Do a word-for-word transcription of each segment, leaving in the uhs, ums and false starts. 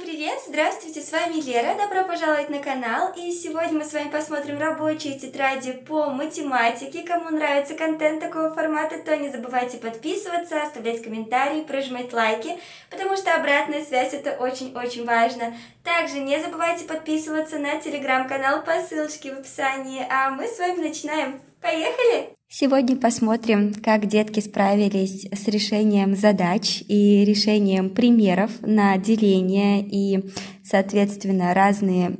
Всем привет! Здравствуйте, с вами Лера, добро пожаловать на канал. И сегодня мы с вами посмотрим рабочие тетради по математике. Кому нравится контент такого формата, то не забывайте подписываться, оставлять комментарии, прожимать лайки, потому что обратная связь это очень-очень важно. Также не забывайте подписываться на телеграм-канал по ссылочке в описании. А мы с вами начинаем. Поехали! Сегодня посмотрим, как детки справились с решением задач и решением примеров на деление и, соответственно, разные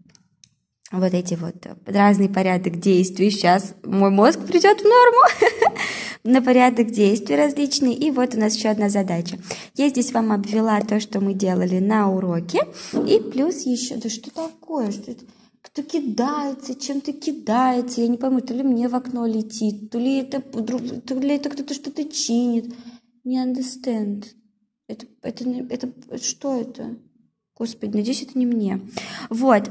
вот эти вот разный порядок действий. Сейчас мой мозг придет в норму на порядок действий различные. И вот у нас еще одна задача. Я здесь вам обвела то, что мы делали на уроке. И плюс еще... Да что такое? Что это? Кто кидается, чем-то кидается, я не пойму, то ли мне в окно летит, то ли это, то ли это кто-то что-то чинит. Не understand. Это, это, это, это что это? Господи, надеюсь, это не мне. Вот.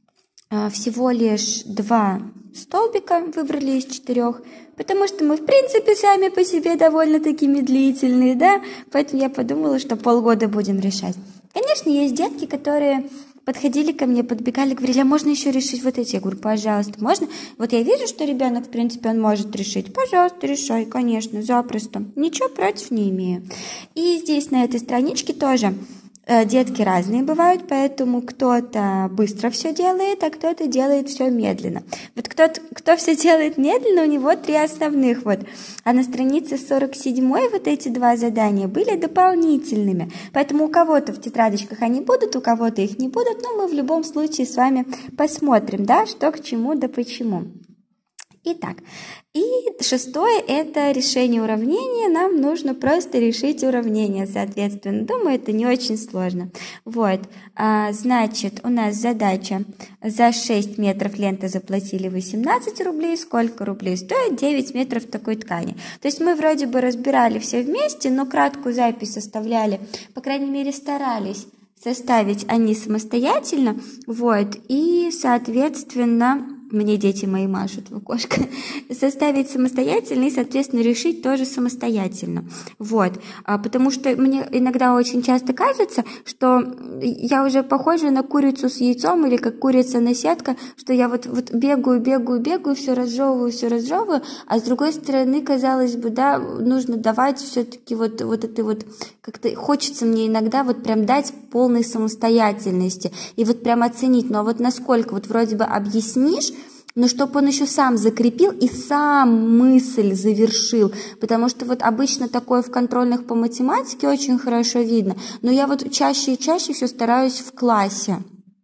Всего лишь два столбика выбрали из четырех, потому что мы, в принципе, сами по себе довольно-таки медлительные, да? Поэтому я подумала, что полгода будем решать. Конечно, есть детки, которые... подходили ко мне, подбегали, говорили, а можно еще решить вот эти? Я говорю, пожалуйста, можно? Вот я вижу, что ребенок, в принципе, он может решить. Пожалуйста, решай, конечно, запросто. Ничего против не имею. И здесь на этой страничке тоже э, детки разные бывают, поэтому кто-то быстро все делает, а кто-то делает все медленно. Вот кто-то, кто все делает медленно, у него три основных вот. А на странице сорок седьмой вот эти два задания были дополнительными. Поэтому у кого-то в тетрадочках они будут, у кого-то их не будут, но мы в любом случае с вами посмотрим, да, что к чему да почему. Итак, и шестое – это решение уравнения. Нам нужно просто решить уравнение, соответственно. Думаю, это не очень сложно. Вот, а, значит, у нас задача. За шесть метров ленты заплатили восемнадцать рублей. Сколько рублей стоит девять метров такой ткани? То есть мы вроде бы разбирали все вместе, но краткую запись составляли, по крайней мере, старались составить они самостоятельно. Вот, и, соответственно... Мне дети мои машут в окошко. Составить самостоятельно и, соответственно, решить тоже самостоятельно. Вот. Потому что мне иногда очень часто кажется, что я уже похожа на курицу с яйцом или как курица на сетка, что я вот, вот бегаю, бегаю, бегаю, все разжевываю, все разжевываю, а с другой стороны, казалось бы, да, нужно давать все-таки вот, вот это вот, как-то хочется мне иногда вот прям дать полной самостоятельности и вот прям оценить, но вот насколько вот вроде бы объяснишь, но чтобы он еще сам закрепил и сам мысль завершил, потому что вот обычно такое в контрольных по математике очень хорошо видно, но я вот чаще и чаще все стараюсь в классе,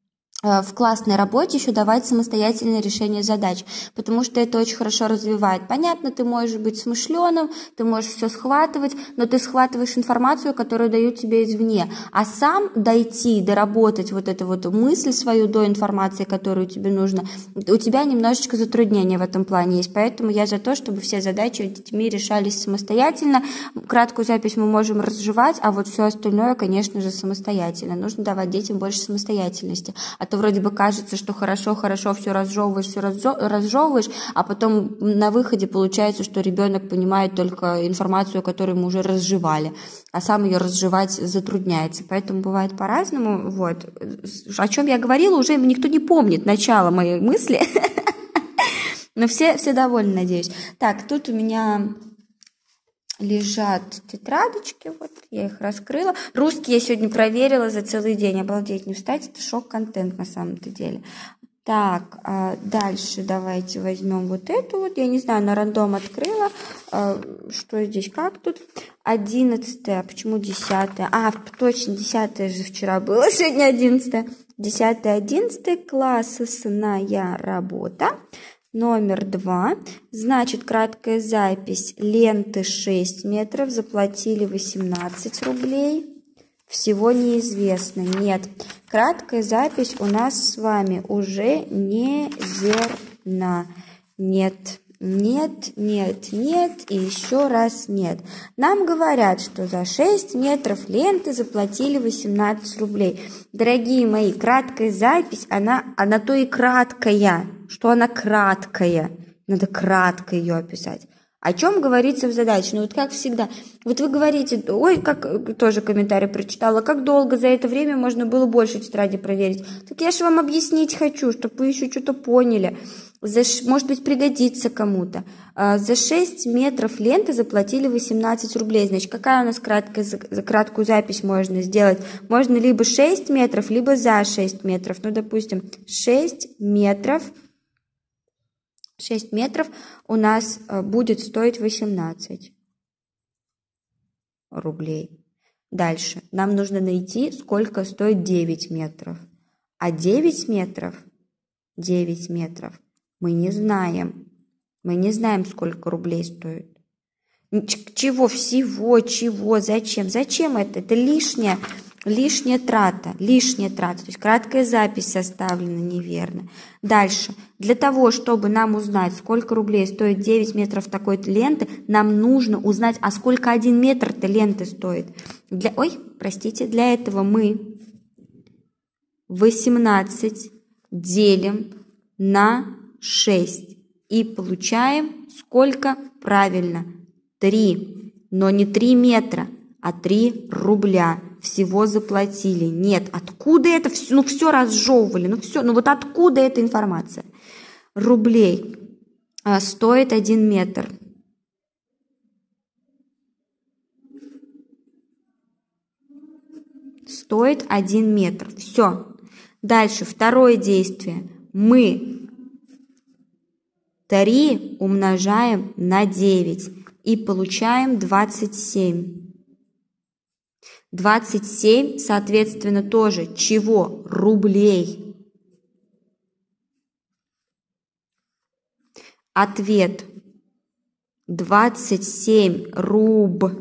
в классной работе еще давать самостоятельное решение задач, потому что это очень хорошо развивает. Понятно, ты можешь быть смышленым, ты можешь все схватывать, но ты схватываешь информацию, которую дают тебе извне, а сам дойти, доработать вот эту вот мысль свою до информации, которую тебе нужно, у тебя немножечко затруднения в этом плане есть, поэтому я за то, чтобы все задачи детьми решались самостоятельно. Краткую запись мы можем разжевать, а вот все остальное, конечно же, самостоятельно. Нужно давать детям больше самостоятельности. А то вроде бы кажется, что хорошо-хорошо все разжевываешь, все разжевываешь, а потом на выходе получается, что ребенок понимает только информацию, которую мы уже разжевали, а сам ее разжевать затрудняется. Поэтому бывает по-разному. Вот. О чем я говорила, уже никто не помнит начало моей мысли, но все, все довольны, надеюсь. Так, тут у меня... лежат тетрадочки, вот я их раскрыла. Русский я сегодня проверила за целый день, обалдеть, не встать, это шок-контент на самом-то деле. Так, дальше давайте возьмем вот эту вот, я не знаю, на рандом открыла, что здесь, как тут. Одиннадцатое, почему десятое? А, точно, десятое же вчера было, сегодня одиннадцатое. Десятое, одиннадцатое, классная работа. Номер два, значит, краткая запись, ленты шесть метров, заплатили восемнадцать рублей, всего неизвестно, нет. Краткая запись у нас с вами уже не верна, нет, нет, нет, нет и еще раз нет. Нам говорят, что за шесть метров ленты заплатили восемнадцать рублей. Дорогие мои, краткая запись, она, она то и краткая, что она краткая, надо кратко ее описать. О чем говорится в задаче? Ну вот как всегда. Вот вы говорите, ой, как тоже комментарий прочитала, как долго за это время можно было больше тетради проверить. Так я же вам объяснить хочу, чтобы вы еще что-то поняли. За, может быть, пригодится кому-то. А, за шесть метров ленты заплатили восемнадцать рублей. Значит, какая у нас краткая, за краткую запись можно сделать? Можно либо шесть метров, либо за шесть метров. Ну, допустим, шесть метров. шесть метров у нас будет стоить восемнадцать рублей. Дальше. Нам нужно найти, сколько стоит девять метров. А девять метров, девять метров мы не знаем. Мы не знаем, сколько рублей стоит. Чего? Всего? Чего? Зачем? Зачем это? Это лишнее. Лишняя трата, лишняя трата, то есть краткая запись составлена неверно. Дальше. Для того, чтобы нам узнать, сколько рублей стоит девять метров такой-то ленты, нам нужно узнать, а сколько один метр-то ленты стоит. Для... Ой, простите, для этого мы восемнадцать делим на шесть и получаем сколько? Правильно, три, но не три метра, а три рубля. Всего заплатили. Нет, откуда это? Ну, все разжевывали. Ну, все. Ну, вот откуда эта информация? Рублей а, стоит один метр. Стоит один метр. Все. Дальше, второе действие. Мы три умножаем на девять и получаем двадцать семь. двадцать семь, соответственно, тоже чего? Рублей. Ответ. двадцать семь рублей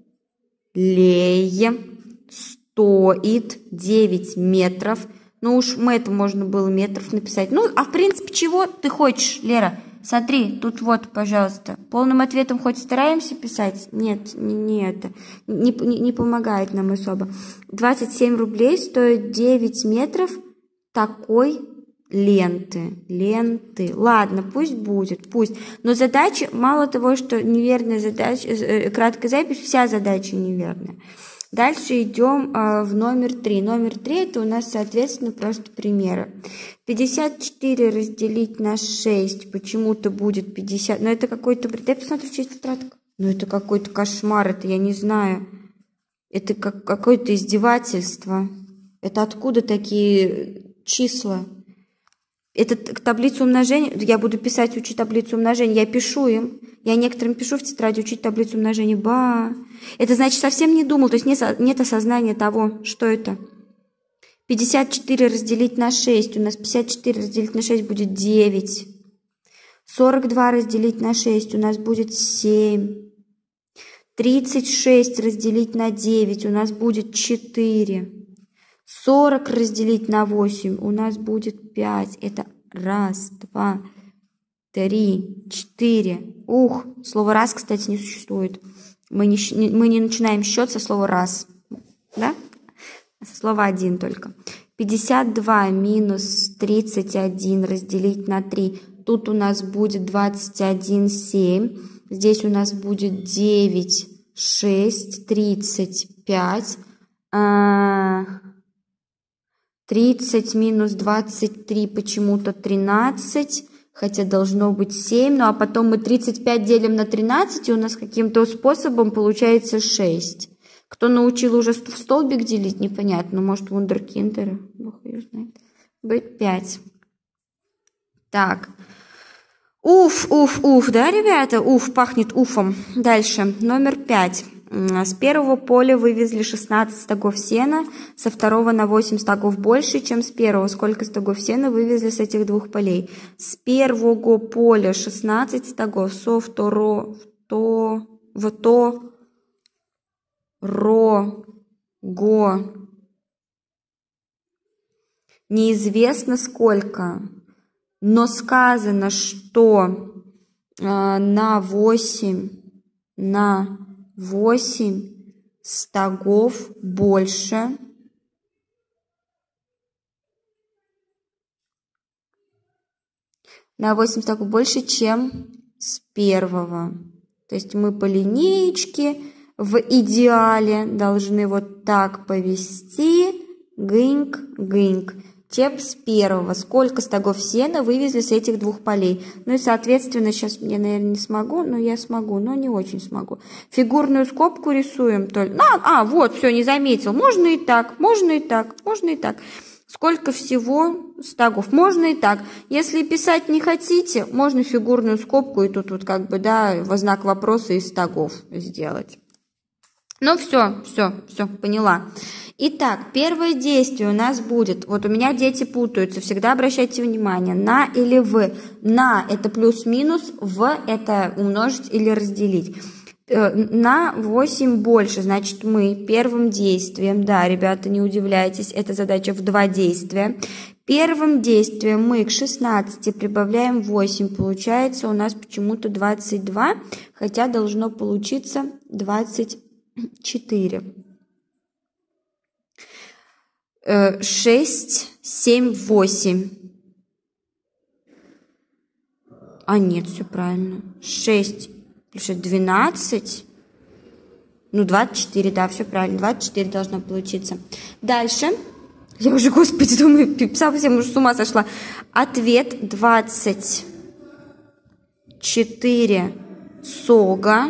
стоит девять метров. Ну уж мы это можно было метров написать. Ну, а в принципе, чего ты хочешь, Лера? Смотри, тут вот, пожалуйста, полным ответом хоть стараемся писать? Нет, не, не это, не, не, не помогает нам особо. двадцать семь рублей стоит девять метров такой ленты, ленты. Ладно, пусть будет, пусть. Но задача, мало того, что неверная задача, краткая запись, вся задача неверная. Дальше идем э, в номер три. Номер три это у нас, соответственно, просто примеры. пятьдесят четыре разделить на шесть почему-то будет пятьдесят. Но это какой-то... Дай посмотрю, что это тетрадка. Ну, это какой-то кошмар, это я не знаю. Это как какое-то издевательство. Это откуда такие числа? Это таблицу умножения. Я буду писать, учить таблицу умножения. Я пишу им. Я некоторым пишу в тетради учить таблицу умножения. Ба! Это значит, совсем не думал. То есть нет, нет осознания того, что это. пятьдесят четыре разделить на шесть. У нас пятьдесят четыре разделить на шесть будет девять. сорок два разделить на шесть. У нас будет семь. тридцать шесть разделить на девять. У нас будет четыре. сорок разделить на восемь. У нас будет пять. Это раз, два, три, четыре. Ух, слово «раз», кстати, не существует. Мы не, мы не начинаем счет со слова «раз». Да? Со слова «один» только. пятьдесят два минус тридцать один разделить на три. Тут у нас будет двадцать один, семь. Здесь у нас будет девять, шесть, тридцать пять. тридцать минус двадцать три почему-то тринадцать. Хотя должно быть семь, ну а потом мы тридцать пять делим на тринадцать, и у нас каким-то способом получается шесть. Кто научил уже в столбик делить, непонятно, может вундеркиндеры, бог ее знает. Будет пять. Так. Уф, уф, уф, да, ребята? Уф, пахнет уфом. Дальше, номер пять. С первого поля вывезли шестнадцать стогов сена, со второго на восемь стогов больше, чем с первого. Сколько стогов сена вывезли с этих двух полей? С первого поля шестнадцать стогов, со второго, то, в то, ро, го. Неизвестно сколько, но сказано, что э, на восемь, на восемь стогов больше. На восемь стогов больше, чем с первого. То есть мы по линеечке в идеале должны вот так повести. Гыньк, гыньк. Чеп с первого. Сколько стогов сена вывезли с этих двух полей? Ну и, соответственно, сейчас я, наверное, не смогу, но я смогу, но не очень смогу. Фигурную скобку рисуем. Только... А, а, вот, все, не заметил. Можно и так, можно и так, можно и так. Сколько всего стогов? Можно и так. Если писать не хотите, можно фигурную скобку и тут вот как бы, да, во знак вопроса из стогов сделать. Ну все, все, все, поняла. Итак, первое действие у нас будет, вот у меня дети путаются, всегда обращайте внимание, на или в. На – это плюс-минус, в – это умножить или разделить. На восемь больше, значит, мы первым действием, да, ребята, не удивляйтесь, это задача в два действия. Первым действием мы к шестнадцати прибавляем восемь, получается у нас почему-то двадцать два, хотя должно получиться двадцать четыре. шесть, семь, восемь. А нет, все правильно. шесть плюс двенадцать. Ну, двадцать четыре, да, все правильно. двадцать четыре должно получиться. Дальше. Я уже, господи, думаю, совсем уже с ума сошла. Ответ двадцать четыре сога.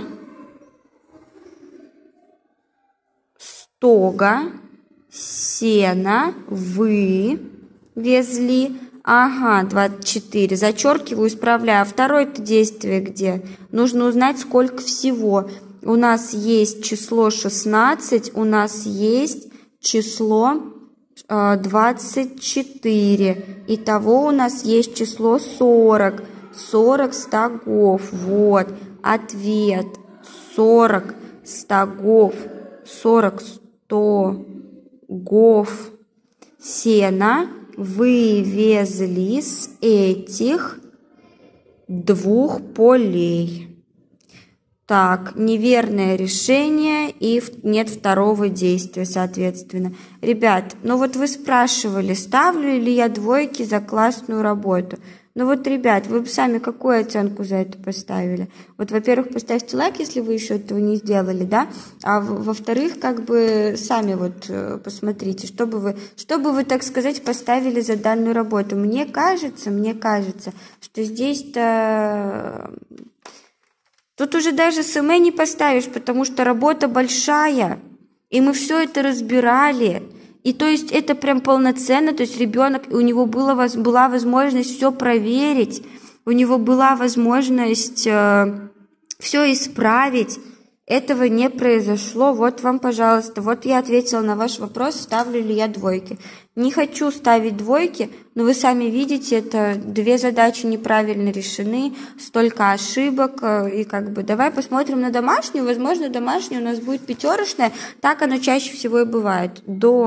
Стога. Сена вывезли. Ага, двадцать четыре. Зачеркиваю, исправляю. Второе-то действие где? Нужно узнать, сколько всего. У нас есть число шестнадцать, у нас есть число э, двадцать четыре. Итого у нас есть число сорок. сорок стогов. Вот. Ответ. сорок стогов. сорок стогов. Гов сена вывезли с этих двух полей. Так, неверное решение и нет второго действия, соответственно. Ребят, ну вот вы спрашивали, ставлю ли я двойки за классную работу. Ну вот, ребят, вы бы сами какую оценку за это поставили? Вот, во-первых, поставьте лайк, если вы еще этого не сделали, да? А во-вторых, как бы сами вот посмотрите, что бы вы, что бы вы, так сказать, поставили за данную работу. Мне кажется, мне кажется, что здесь-то... Тут уже даже СМЭ не поставишь, потому что работа большая, и мы все это разбирали. И то есть это прям полноценно, то есть ребенок, у него было, была возможность все проверить, у него была возможность э, все исправить. Этого не произошло. Вот вам, пожалуйста, вот я ответила на ваш вопрос, ставлю ли я двойки. Не хочу ставить двойки, но вы сами видите, это две задачи неправильно решены, столько ошибок, и как бы давай посмотрим на домашнюю, возможно, домашняя у нас будет пятерочная, так оно чаще всего и бывает.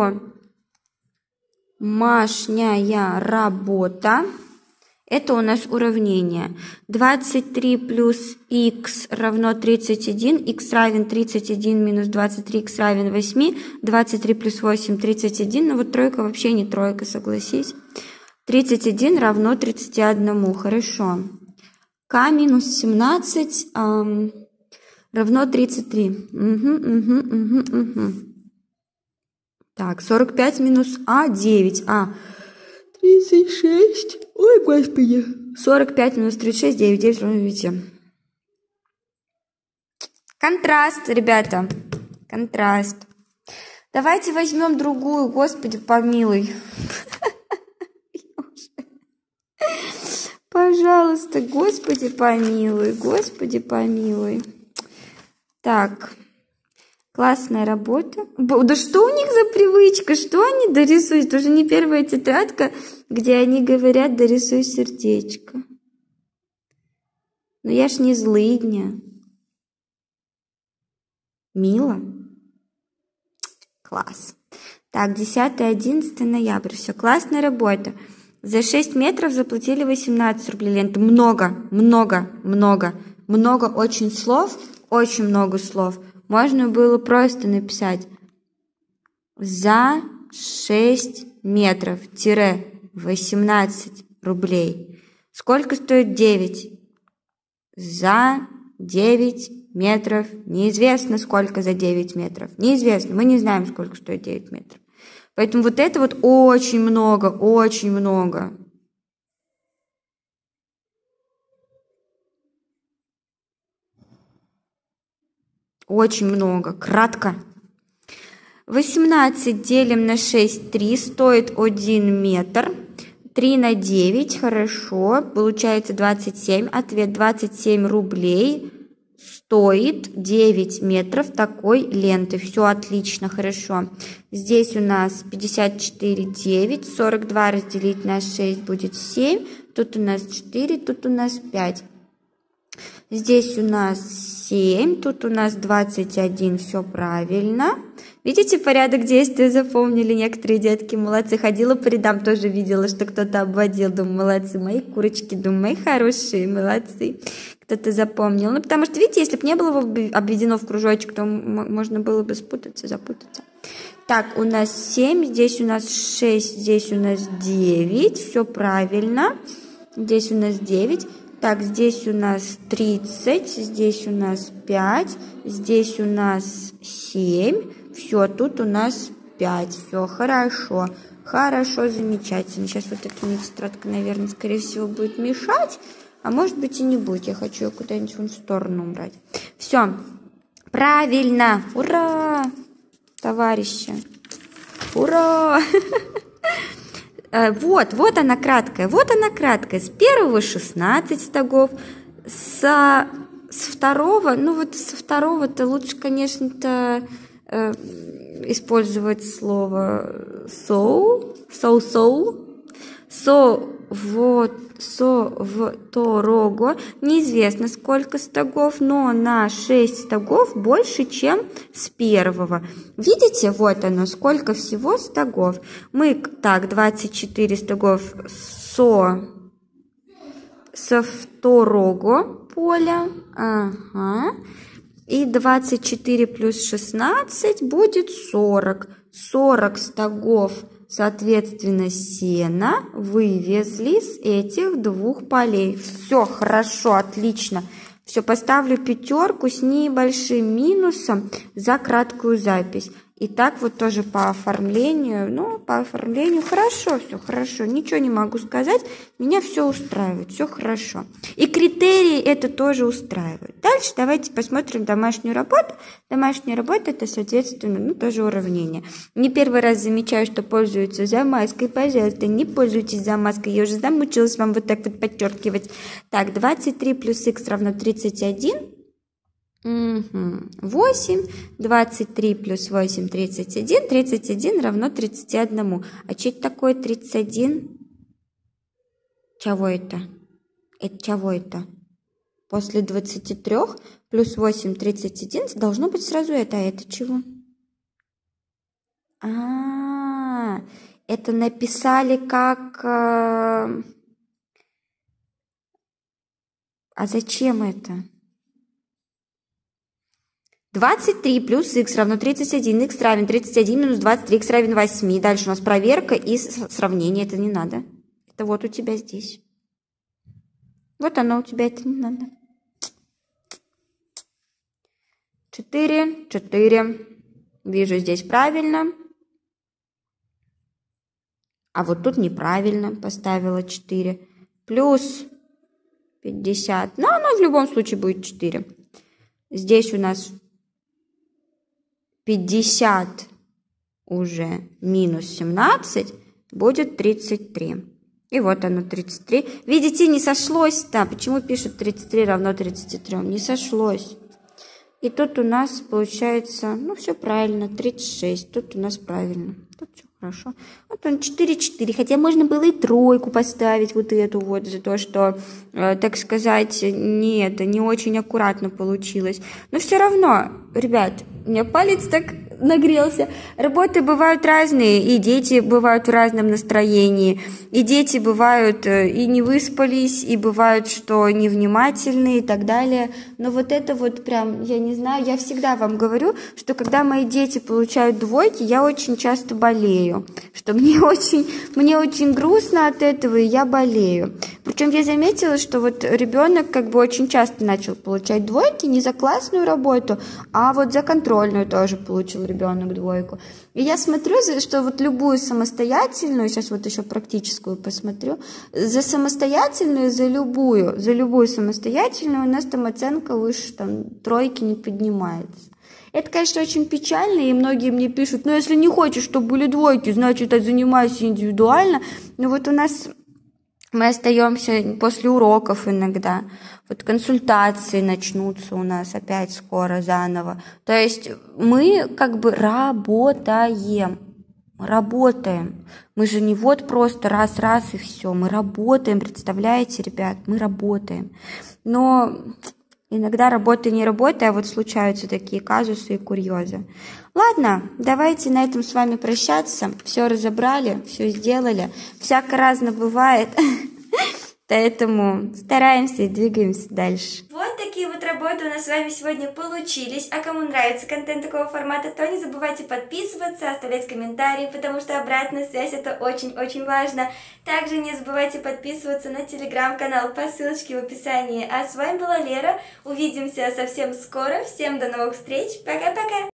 Домашняя работа. Это у нас уравнение. двадцать три плюс х равно тридцать один. Х равен тридцать один минус двадцать три, х равен восемь. двадцать три плюс восемь, тридцать один. Ну вот тройка вообще не тройка, согласись. тридцать один равно тридцати одному. Хорошо. К минус семнадцать эм, равно тридцать три. Угу, угу, угу, угу. Так, сорок пять минус А, девять. А, тридцать шесть. Ой, господи. сорок пять минус тридцать шесть, девять, девять равно девяти. Контраст, ребята. Контраст. Давайте возьмем другую, господи, помилуй. Пожалуйста, господи, помилуй, господи, помилуй. Так. Классная работа. Да что у них за привычка? Что они дорисуют? Это уже не первая тетрадка, где они говорят, дорисуй сердечко. Но я ж не злыдня. Мило. Класс. Так, десятое-одиннадцатое ноября. Все, классная работа. За шесть метров заплатили восемнадцать рублей ленты. Много, много, много. Много очень слов, очень много слов. Можно было просто написать за шесть метров тире восемнадцать рублей. Сколько стоит девять? За девять метров. Неизвестно, сколько за девять метров. Неизвестно. Мы не знаем, сколько стоит девять метров. Поэтому вот это вот очень много, очень много. Очень много. Кратко. восемнадцать делим на шесть, три, стоит один метр. три на девять, хорошо, получается двадцать семь. Ответ: двадцать семь рублей стоит девять метров такой ленты. Все отлично, хорошо. Здесь у нас пятьдесят четыре, девять, сорок два разделить на шесть будет семь. Тут у нас четыре, тут у нас пять. Здесь у нас семь, тут у нас двадцать один, все правильно. Видите, порядок действия запомнили некоторые детки, молодцы. Ходила по рядам, тоже видела, что кто-то обводил, думаю, молодцы, мои курочки, думаю, мои хорошие, молодцы. Кто-то запомнил. Ну, потому что, видите, если бы не было обведено в кружочек, то можно было бы спутаться, запутаться. Так, у нас семь, здесь у нас шесть, здесь у нас девять, все правильно. Здесь у нас девять. Так, здесь у нас тридцать, здесь у нас пять, здесь у нас семь, все, тут у нас пять, все, хорошо, хорошо, замечательно. Сейчас вот эта тетрадка, наверное, скорее всего, будет мешать, а может быть и не будет, я хочу ее куда-нибудь в сторону убрать. Все, правильно, ура, товарищи, ура! Вот, вот она краткая, вот она краткая. С первого шестнадцать стогов, со, с второго, ну вот со второго-то лучше, конечно-то, э, использовать слово so, so, so, so, вот, со, в, то, рого. Неизвестно, сколько стогов, но на шесть стогов больше, чем с первого. Видите, вот оно, сколько всего стогов. Мы, так, двадцать четыре стогов со, со второго поля. Ага. И двадцать четыре плюс шестнадцать будет сорок. сорок стогов, соответственно, сена вывезли с этих двух полей. Все хорошо, отлично. Все, поставлю пятерку с небольшим минусом за краткую запись. И так вот тоже по оформлению, ну, по оформлению хорошо, все хорошо, ничего не могу сказать, меня все устраивает, все хорошо. И критерии это тоже устраивают. Дальше давайте посмотрим домашнюю работу. Домашняя работа это, соответственно, ну, тоже уравнение. Не первый раз замечаю, что пользуются замазкой, пожалуйста, не пользуйтесь замазкой, я уже замучилась вам вот так вот подчеркивать. Так, двадцать три плюс х равно тридцать один. Угу. восемь, двадцать три плюс восемь, тридцать один, тридцать один равно тридцати одному. А что это такое тридцать один? Чего это? Это чего это? После двадцати трёх плюс восемь, тридцать один должно быть сразу это. А это чего? А, это написали как... А зачем это? двадцать три плюс х равно тридцать один, х равен тридцать один минус двадцать три, х равен восьми. Дальше у нас проверка и сравнение. Это не надо. Это вот у тебя здесь. Вот оно у тебя, это не надо. четыре, четыре. Вижу здесь правильно. А вот тут неправильно поставила четыре. Плюс пятьдесят. Но оно в любом случае будет четыре. Здесь у нас... пятьдесят уже минус семнадцать будет тридцать три. И вот оно тридцать три. Видите, не сошлось-то. Почему пишут тридцать три равно тридцати трём? Не сошлось. И тут у нас получается, ну все правильно, тридцать шесть. Тут у нас правильно. Тут все хорошо. Вот он четыре, четыре. Хотя можно было и тройку поставить, вот эту вот, за то, что, э, так сказать, не это, не очень аккуратно получилось. Но все равно, ребят, у меня палец так нагрелся. Работы бывают разные, и дети бывают в разном настроении, и дети бывают и не выспались, и бывают, что невнимательные и так далее. Но вот это вот прям, я не знаю, я всегда вам говорю, что когда мои дети получают двойки, я очень часто болею, что мне очень, мне очень грустно от этого, и я болею. Причем я заметила, что вот ребенок как бы очень часто начал получать двойки не за классную работу, а вот за контрольную тоже получил ребенок двойку. И я смотрю, что вот любую самостоятельную, сейчас вот еще практическую посмотрю, за самостоятельную, за любую, за любую самостоятельную у нас там оценка выше там тройки не поднимается. Это, конечно, очень печально, и многие мне пишут, ну, если не хочешь, чтобы были двойки, значит, занимайся индивидуально. Но вот у нас мы остаемся после уроков иногда, вот консультации начнутся у нас опять скоро заново. То есть мы как бы работаем, работаем. Мы же не вот просто раз-раз и все, мы работаем, представляете, ребят, мы работаем. Но иногда работа не работа, а вот случаются такие казусы и курьезы. Ладно, давайте на этом с вами прощаться. Все разобрали, все сделали. Всяко разно бывает. Поэтому стараемся и двигаемся дальше. Вот такие вот работы у нас с вами сегодня получились. А кому нравится контент такого формата, то не забывайте подписываться, оставлять комментарии, потому что обратная связь — это очень-очень важно. Также не забывайте подписываться на телеграм-канал по ссылочке в описании. А с вами была Лера. Увидимся совсем скоро. Всем до новых встреч. Пока-пока.